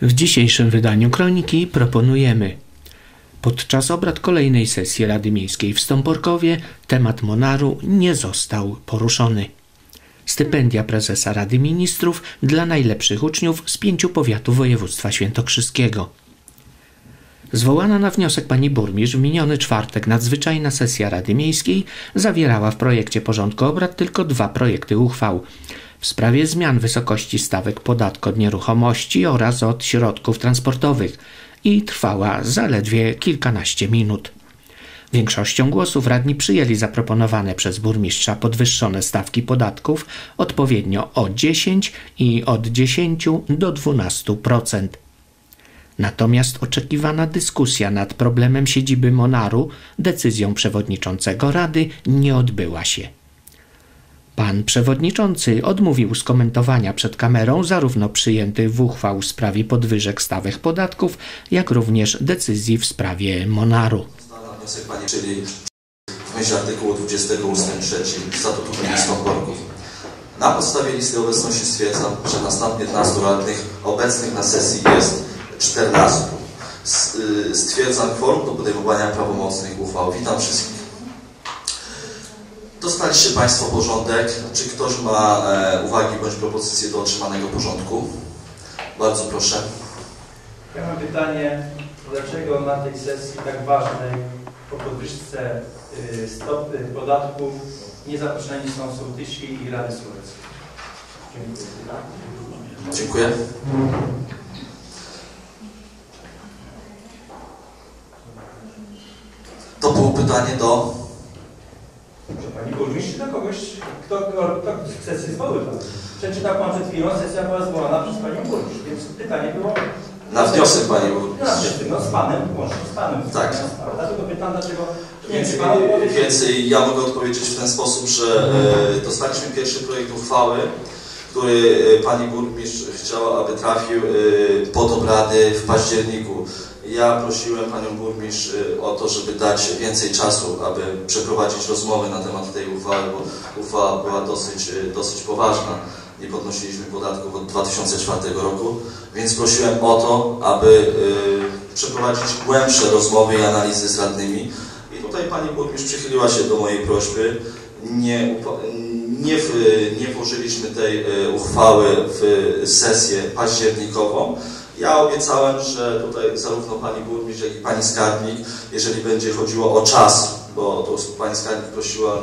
W dzisiejszym wydaniu Kroniki proponujemy: podczas obrad kolejnej sesji Rady Miejskiej w Stąporkowie temat Monaru nie został poruszony. Stypendia prezesa Rady Ministrów dla najlepszych uczniów z 5 powiatów województwa świętokrzyskiego. Zwołana na wniosek pani burmistrz w miniony czwartek nadzwyczajna sesja Rady Miejskiej zawierała w projekcie porządku obrad tylko 2 projekty uchwał w sprawie zmian wysokości stawek podatku od nieruchomości oraz od środków transportowych i trwała zaledwie kilkanaście minut. Większością głosów radni przyjęli zaproponowane przez burmistrza podwyższone stawki podatków odpowiednio o 10 i od 10 do 12%. Natomiast oczekiwana dyskusja nad problemem siedziby Monaru decyzją przewodniczącego Rady nie odbyła się. Pan przewodniczący odmówił skomentowania przed kamerą zarówno przyjętych w uchwał w sprawie podwyżek stawek podatków, jak również decyzji w sprawie Monaru. Na wniosek pani, czyli w myśl artykułu 20 ust. 3 Statutu Gminy Stąporków. Na podstawie listy obecności stwierdzam, że na stan 15 radnych obecnych na sesji jest 14. Stwierdzam kworum do podejmowania prawomocnych uchwał. Witam wszystkich. Dostaliście Państwo porządek. Czy ktoś ma uwagi bądź propozycje do otrzymanego porządku? Bardzo proszę. Ja mam pytanie, dlaczego na tej sesji tak ważnej po podwyżce stopy podatków nie zaproszeni są sołtysi i Rady Sołeckie? Dziękuję. Dziękuję. To było pytanie do... Pani burmistrz, do kogoś, kto sesję zwoływał. Przeczytał Pan przed chwilą, sesja była zwołana przez Panią burmistrz, więc pytanie było... Na wniosek Pani burmistrz. No z Panem, łącznie z Panem. Tak. Dlatego pytam, dlaczego... Więc ja mogę odpowiedzieć w ten sposób, że dostaliśmy pierwszy projekt uchwały, który Pani burmistrz chciała, aby trafił pod obrady w październiku. Ja prosiłem Panią burmistrz o to, żeby dać więcej czasu, aby przeprowadzić rozmowy na temat tej uchwały, bo uchwała była dosyć poważna. Nie podnosiliśmy podatków od 2004 roku, więc prosiłem o to, aby przeprowadzić głębsze rozmowy i analizy z radnymi. I tutaj Pani burmistrz przychyliła się do mojej prośby. Nie włożyliśmy tej uchwały w sesję październikową. Ja obiecałem, że tutaj zarówno Pani burmistrz, jak i Pani skarbnik, jeżeli będzie chodziło o czas, bo to Pani skarbnik prosiła,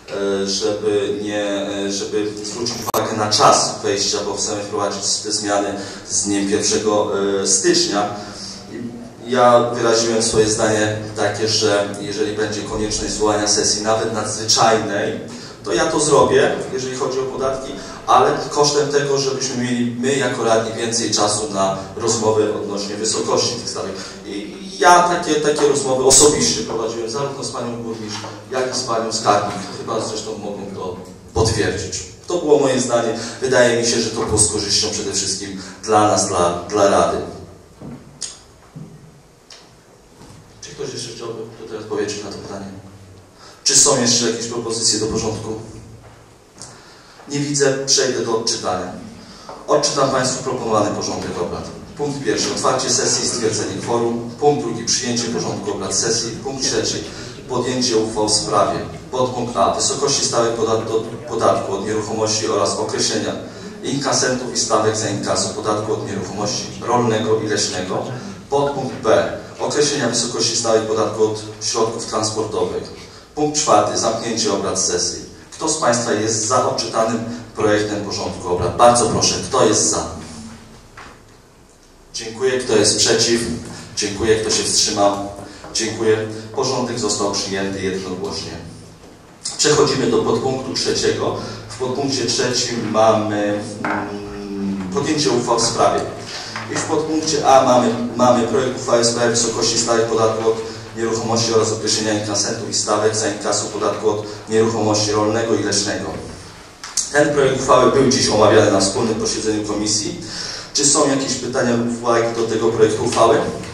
żeby zwrócić uwagę na czas wejścia, bo chcemy wprowadzić te zmiany z dniem 1 stycznia. Ja wyraziłem swoje zdanie takie, że jeżeli będzie konieczność zwołania sesji nawet nadzwyczajnej, to ja to zrobię, jeżeli chodzi o podatki, ale kosztem tego, żebyśmy mieli my jako radni więcej czasu na rozmowy odnośnie wysokości tych stawek. I ja takie rozmowy osobiście prowadziłem zarówno z Panią burmistrz, jak i z Panią skarbnik. Chyba zresztą mogą to potwierdzić. To było moje zdanie. Wydaje mi się, że to było z korzyścią przede wszystkim dla nas, dla Rady. Czy ktoś jeszcze chciałby tutaj odpowiedzieć na to pytanie? Czy są jeszcze jakieś propozycje do porządku? Nie widzę, przejdę do odczytania. Odczytam Państwu proponowany porządek obrad. Punkt 1. Otwarcie sesji i stwierdzenie kworum. Punkt 2. Przyjęcie porządku obrad sesji. Punkt 3. Podjęcie uchwał w sprawie. Podpunkt A. Wysokości stawek podatku od nieruchomości oraz określenia inkasentów i stawek za inkasu podatku od nieruchomości rolnego i leśnego. Podpunkt B. Określenia wysokości stawek podatku od środków transportowych. Punkt 4. Zamknięcie obrad sesji. Kto z Państwa jest za odczytanym projektem porządku obrad? Bardzo proszę, kto jest za? Dziękuję. Kto jest przeciw? Dziękuję. Kto się wstrzymał? Dziękuję. Porządek został przyjęty jednogłośnie. Przechodzimy do podpunktu 3. W podpunkcie 3 mamy podjęcie uchwał w sprawie. I w podpunkcie A mamy projekt uchwały w sprawie wysokości stawek podatku od nieruchomości oraz określenia inkasentów i stawek za inkasu podatku od nieruchomości rolnego i leśnego. Ten projekt uchwały był dziś omawiany na wspólnym posiedzeniu komisji. Czy są jakieś pytania lub uwagi do tego projektu uchwały?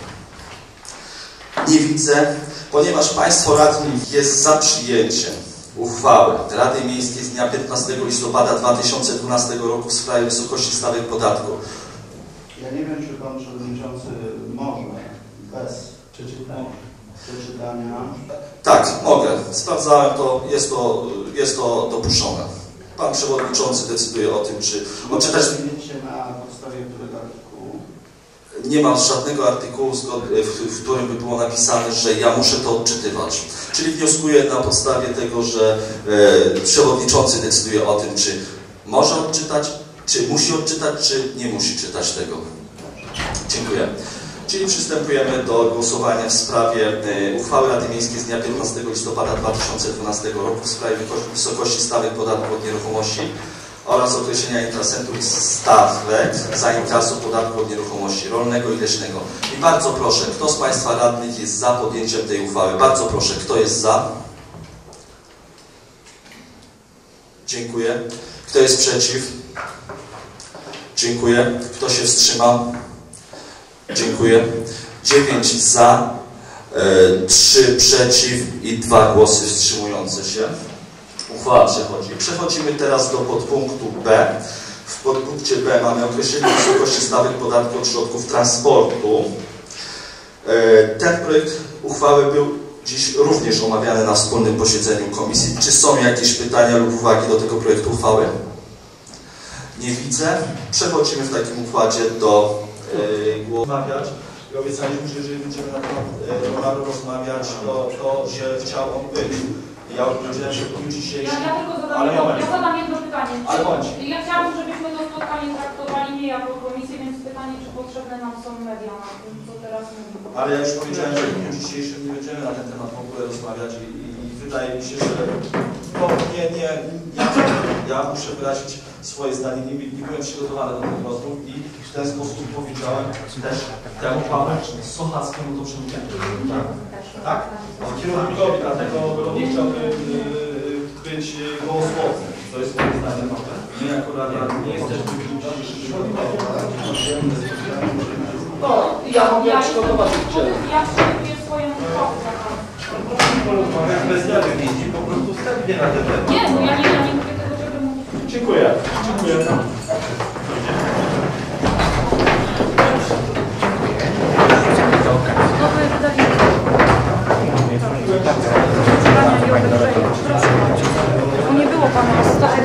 Nie widzę. Ponieważ Państwo radni jest za przyjęciem uchwały Rady Miejskiej z dnia 15 listopada 2012 roku w sprawie wysokości stawek podatku Ja nie wiem, czy pan przewodniczący może bez przeczytania. Tak, mogę. Sprawdzałem to, jest to dopuszczone. Pan przewodniczący decyduje o tym, czy odczytać. Na podstawie którego artykułu? Nie ma żadnego artykułu, w którym by było napisane, że ja muszę to odczytywać. Czyli wnioskuję na podstawie tego, że przewodniczący decyduje o tym, czy może odczytać, czy musi odczytać, czy nie musi czytać tego. Dziękuję. Czyli przystępujemy do głosowania w sprawie uchwały Rady Miejskiej z dnia 15 listopada 2012 roku w sprawie wysokości stawek podatku od nieruchomości oraz określenia intrasentów stawek za inkaso podatku od nieruchomości rolnego i leśnego. I bardzo proszę, kto z Państwa radnych jest za podjęciem tej uchwały? Bardzo proszę, kto jest za? Dziękuję. Kto jest przeciw? Dziękuję. Kto się wstrzymał? Dziękuję. 9 za, 3 przeciw i 2 głosy wstrzymujące się. Uchwała przechodzi. Przechodzimy teraz do podpunktu B. W podpunkcie B mamy określenie wysokości stawek podatku od środków transportu. Ten projekt uchwały był dziś również omawiany na wspólnym posiedzeniu komisji. Czy są jakieś pytania lub uwagi do tego projektu uchwały? Nie widzę. Przechodzimy w takim układzie do rozmawiać. I obiecaliśmy, że jeżeli będziemy na temat Monaru rozmawiać, to że chciał on być. Ja odpowiedziałem, że w dniu dzisiejszym... Ja tylko zadam jedno pytanie. Ale bądź. Ja chciałabym, żebyśmy to spotkanie traktowali nie jako komisję, więc pytanie, czy potrzebne nam są media na tym, co teraz mówimy. Ale ja już powiedziałem, że w dniu dzisiejszym nie będziemy na ten temat w ogóle rozmawiać i wydaje mi się, że ja muszę wyrazić swoje zdanie. Nie byłem przygotowany do tych rozmów i w ten sposób powiedziałem też temu panu Sochackiemu to przemówienie. Tak? Kierownikowi, dlatego nie chciałbym być gołosłowny. To jest moje zdanie. My jako Rada nie jesteśmy No, ja mogę przygotować Ja przygotuję swoją uchwałę. bez jady widzi, po prostu wstępnie na ten temat. Nie, no ja nie mówię tego, żeby mówić. Dziękuję. Dziękuję. Nie było pana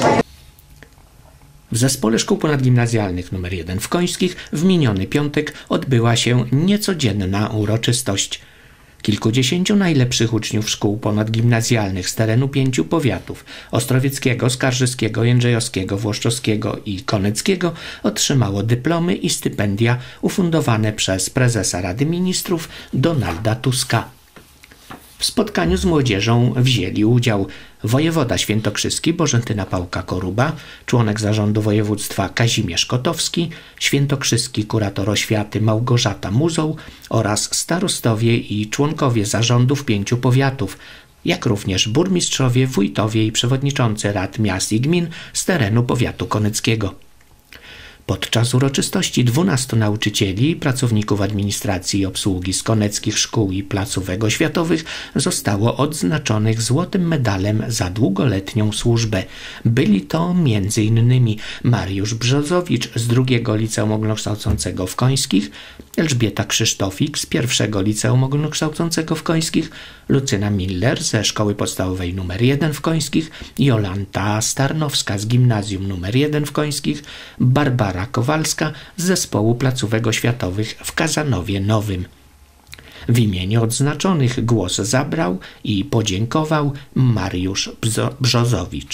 W Zespole Szkół Ponadgimnazjalnych nr 1 w Końskich w miniony piątek odbyła się niecodzienna uroczystość. Kilkudziesięciu najlepszych uczniów szkół ponadgimnazjalnych z terenu 5 powiatów ostrowieckiego, skarżyskiego, jędrzejowskiego, włoszczowskiego i koneckiego otrzymało dyplomy i stypendia ufundowane przez prezesa Rady Ministrów Donalda Tuska. W spotkaniu z młodzieżą wzięli udział wojewoda świętokrzyski Bożentyna Pałka-Koruba, członek zarządu województwa Kazimierz Kotowski, świętokrzyski kurator oświaty Małgorzata Muzoł oraz starostowie i członkowie zarządów 5 powiatów, jak również burmistrzowie, wójtowie i przewodniczący rad miast i gmin z terenu powiatu koneckiego. Podczas uroczystości 12 nauczycieli i pracowników administracji i obsługi z koneckich szkół i placówek oświatowych zostało odznaczonych złotym medalem za długoletnią służbę. Byli to m.in. Mariusz Brzozowicz z II Liceum Ogólnokształcącego w Końskich, Elżbieta Krzysztofik z I Liceum Ogólnokształcącego w Końskich, Lucyna Miller ze Szkoły Podstawowej nr 1 w Końskich, Jolanta Starnowska z Gimnazjum nr 1 w Końskich, Barbara Kowalska z Zespołu Placówek Oświatowych w Kazanowie Nowym. W imieniu odznaczonych głos zabrał i podziękował Mariusz Brzozowicz.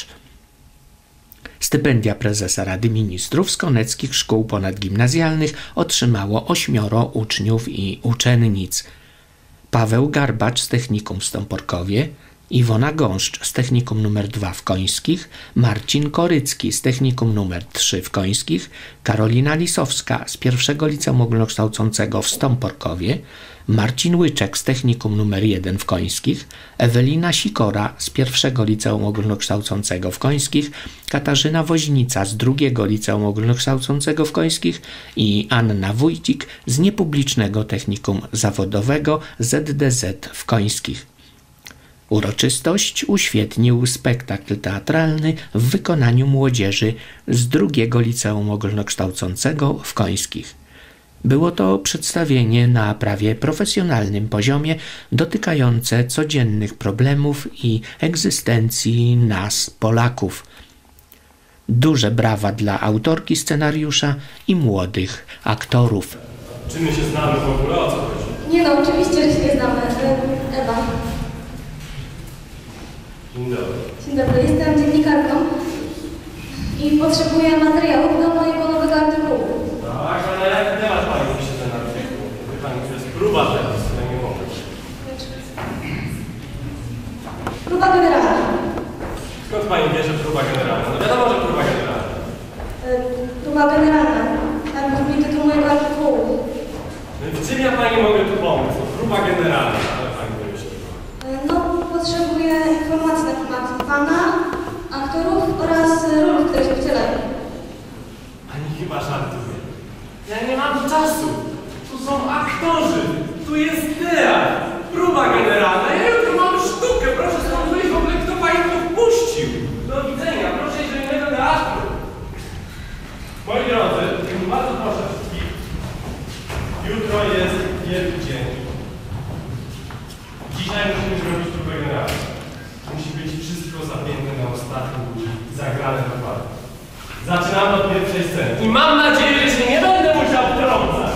Stypendia prezesa Rady Ministrów z koneckich szkół ponadgimnazjalnych otrzymało 8 uczniów i uczennic. Paweł Garbacz z Technikum w Stąporkowie, Iwona Gąszcz z Technikum nr 2 w Końskich, Marcin Korycki z Technikum nr 3 w Końskich, Karolina Lisowska z I Liceum Ogólnokształcącego w Stąporkowie, Marcin Łyczek z Technikum nr 1 w Końskich, Ewelina Sikora z I Liceum Ogólnokształcącego w Końskich, Katarzyna Woźnica z II Liceum Ogólnokształcącego w Końskich i Anna Wójcik z Niepublicznego Technikum Zawodowego ZDZ w Końskich. Uroczystość uświetnił spektakl teatralny w wykonaniu młodzieży z II Liceum Ogólnokształcącego w Końskich. Było to przedstawienie na prawie profesjonalnym poziomie, dotykające codziennych problemów i egzystencji nas, Polaków. Duże brawa dla autorki scenariusza i młodych aktorów. Czy my się znamy w ogóle? O co chodzi? Nie no, oczywiście, że się znamy. Ewa. Dzień dobry. Dzień dobry, jestem dziennikarką i potrzebuję materiałów do mojego nowego artykułu. Tak, ale jaki temat pani pisze ten artykuł? Wie pani, to jest próba teraz, ja nie mogę. Próba generalna. Skąd pani wie, że próba generalna? No wiadomo, że próba generalna. Próba generalna. Tak brzmi tytuł mojego artykułu. No i w czym ja pani mogę tu pomóc? No, próba generalna, ale pani wymyśliła. No, potrzebuję informacji na temat pana, aktorów oraz ról, które się wcielają. Pani chyba żartuje. Ja nie mam czasu. Tu są aktorzy. Tu jest teatr. Próba generalna. Ja jutro mam sztukę. Proszę stąd wyjść w ogóle, kto pani tu wpuścił. Do widzenia. Proszę iść do innego teatru. Moi drodzy, bardzo proszę wszystkich. Jutro jest wielki dzień. Dzisiaj musimy zrobić próbę generalną. Musi być wszystko zapięte na ostatni i zagrane dokładnie. Zaczynamy od pierwszej sceny. I mam nadzieję, że się nie będę musiał wtrącać.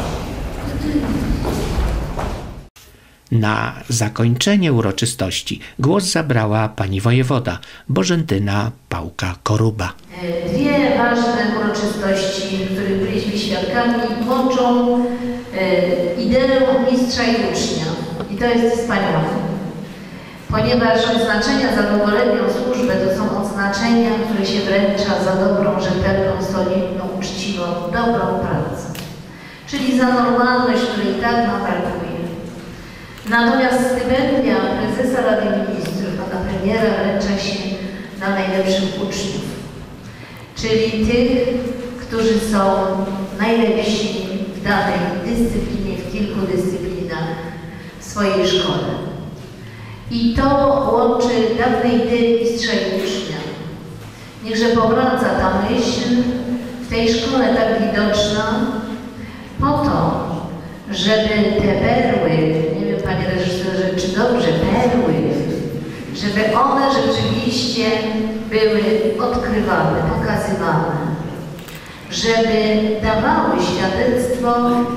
Na zakończenie uroczystości głos zabrała pani wojewoda Bożentyna Pałka-Koruba. Dwie ważne uroczystości, których byliśmy świadkami, łączą ideę mistrza i ucznia. I to jest wspaniałe. Ponieważ odznaczenia za długoletnią służbę to są odznaczenia, które się wręcza za dobrą, rzetelną, solidną, uczciwą, dobrą pracę. Czyli za normalność, której tak nam brakuje. Natomiast stypendia prezesa Rady Ministrów, pana premiera, wręcza się na najlepszych uczniów. Czyli tych, którzy są najlepsi w danej dyscyplinie, w kilku dyscyplinach w swojej szkole. I to łączy dawne idee mistrza i ucznia. Niechże powraca ta myśl w tej szkole tak widoczna po to, żeby te perły, nie wiem panie reżyserze, czy dobrze, perły, żeby one rzeczywiście były odkrywane, pokazywane, żeby dawały świadectwo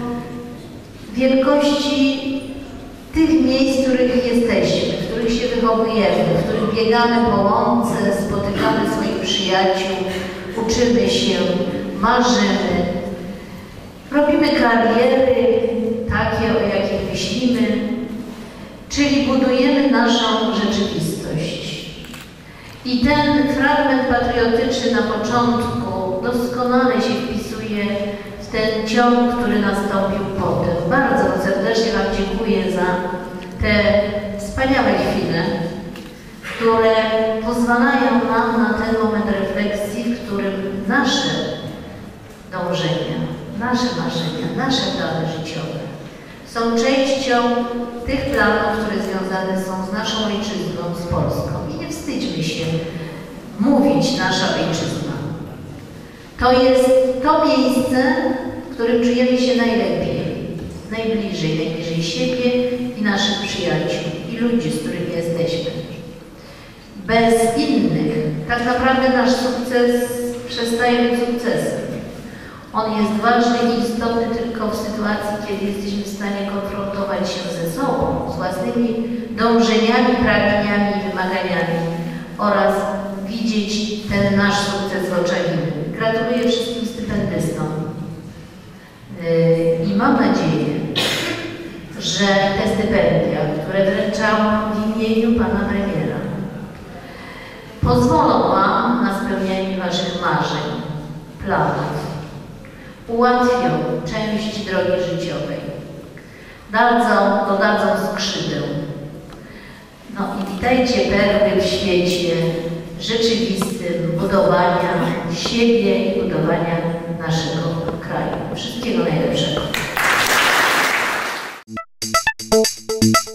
wielkości tych miejsc, w których jesteśmy, w których się wychowujemy, w których biegamy po łące, spotykamy swoich przyjaciół, uczymy się, marzymy, robimy kariery takie, o jakich myślimy, czyli budujemy naszą rzeczywistość. I ten fragment patriotyczny na początku doskonale się wpisuje w ten ciąg, który nastąpił potem. Bardzo serdecznie Wam dziękuję za te wspaniałe chwile, które pozwalają nam na ten moment refleksji, w którym nasze dążenia, nasze marzenia, nasze plany życiowe są częścią tych planów, które związane są z naszą ojczyzną, z Polską. I nie wstydźmy się mówić nasza ojczyzna. To jest to miejsce, w którym czujemy się najlepiej, najbliżej siebie i naszych przyjaciół i ludzi, z którymi jesteśmy. Bez innych tak naprawdę nasz sukces przestaje być sukcesem. On jest ważny i istotny tylko w sytuacji, kiedy jesteśmy w stanie konfrontować się ze sobą, z własnymi dążeniami, pragnieniami i wymaganiami oraz widzieć ten nasz sukces w oczach innych. Gratuluję wszystkim stypendystom i mam nadzieję, że te stypendia, które wręczałam w imieniu pana premiera, pozwolą wam na spełnianie waszych marzeń, planów, ułatwią część drogi życiowej, dodadzą skrzydeł. No i witajcie perły w świecie rzeczywistym budowania siebie i budowania naszego kraju. Wszystkiego najlepszego.